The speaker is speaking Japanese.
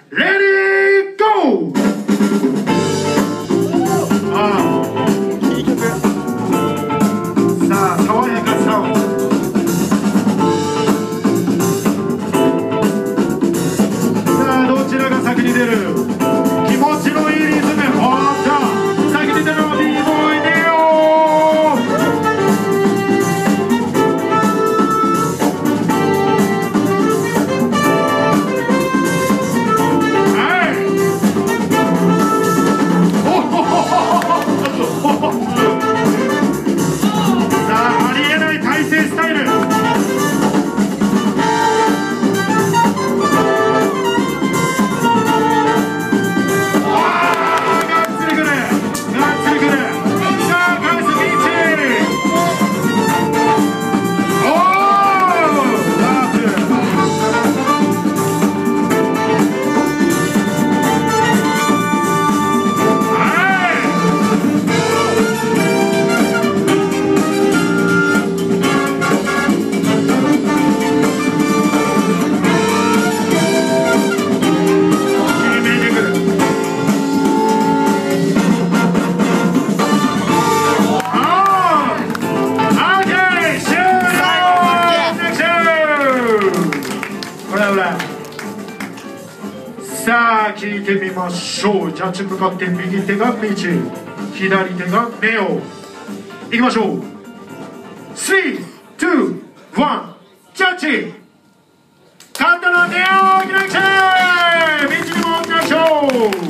レディーゴー。いい曲。さあ爽やかサウンド。さあどちらが先に出る。気持ちのいいリズム。先に出るのは B ボーイネオ。さあ聞いてみましょう。ジャッジ向かって右手が道、左手がネオ。いきましょう。3、2、1、ジャッジ。勝ったのはネオ。いきなり道にもおきましょう。